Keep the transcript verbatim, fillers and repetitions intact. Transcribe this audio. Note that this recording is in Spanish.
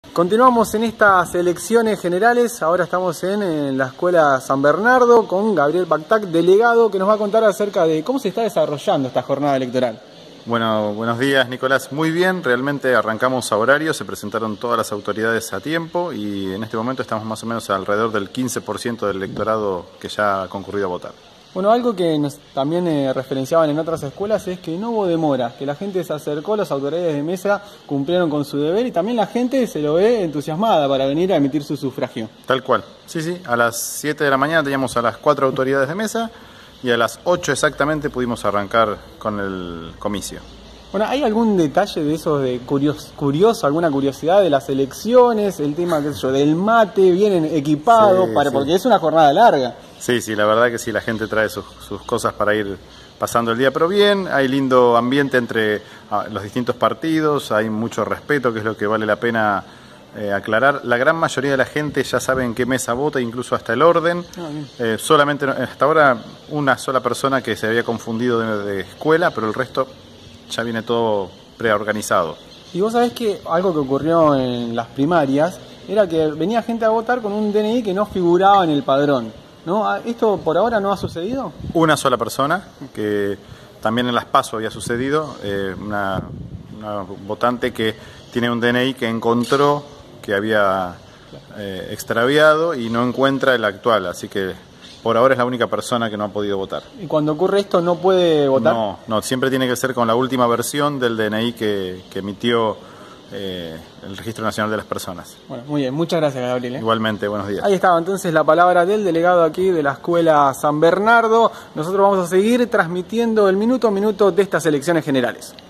Continuamos en estas elecciones generales, ahora estamos en, en la Escuela San Bernardo con Gabriel Baktak, delegado, que nos va a contar acerca de cómo se está desarrollando esta jornada electoral. Bueno, buenos días Nicolás, muy bien, realmente arrancamos a horario, se presentaron todas las autoridades a tiempo y en este momento estamos más o menos alrededor del quince por ciento del electorado que ya ha concurrido a votar. Bueno, algo que nos también eh, referenciaban en otras escuelas es que no hubo demora, que la gente se acercó, las autoridades de mesa cumplieron con su deber y también la gente se lo ve entusiasmada para venir a emitir su sufragio. Tal cual, sí, sí, a las siete de la mañana teníamos a las cuatro autoridades de mesa y a las ocho exactamente pudimos arrancar con el comicio. Bueno, ¿hay algún detalle de eso de curioso, curioso, alguna curiosidad de las elecciones, el tema, qué sé yo, del mate, vienen equipados, sí, para, sí. porque es una jornada larga? Sí, sí, la verdad que sí, la gente trae sus, sus cosas para ir pasando el día, pero bien, hay lindo ambiente entre ah, los distintos partidos, hay mucho respeto, que es lo que vale la pena eh, aclarar. La gran mayoría de la gente ya sabe en qué mesa vota, incluso hasta el orden. Ah, eh, solamente, hasta ahora, una sola persona que se había confundido de, de escuela, pero el resto ya viene todo preorganizado. Y vos sabés que algo que ocurrió en las primarias era que venía gente a votar con un D N I que no figuraba en el padrón, ¿no? ¿Esto por ahora no ha sucedido? Una sola persona, que también en las PASO había sucedido, eh, una, una votante que tiene un D N I que encontró que había eh, extraviado y no encuentra el actual, así que por ahora es la única persona que no ha podido votar. ¿Y cuando ocurre esto no puede votar? No, no, siempre tiene que ser con la última versión del D N I que, que emitió eh, el Registro Nacional de las Personas. Bueno, muy bien, muchas gracias Gabriel. ¿eh? Igualmente, buenos días. Ahí estaba entonces la palabra del delegado aquí de la Escuela San Bernardo. Nosotros vamos a seguir transmitiendo el minuto a minuto de estas elecciones generales.